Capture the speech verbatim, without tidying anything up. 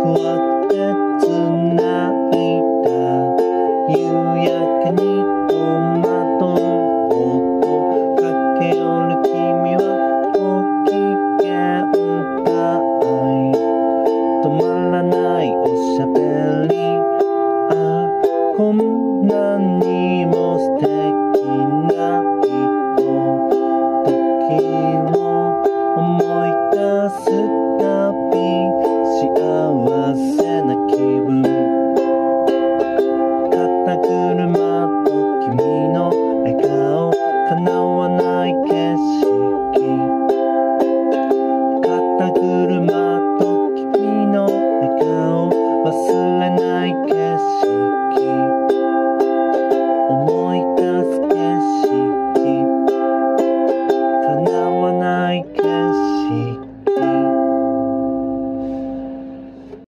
怖くて繋いだ夕焼けに戸惑うと駆け寄る君はご機嫌だい止まらないおしゃべりあこんなにも素敵な人時を思い出す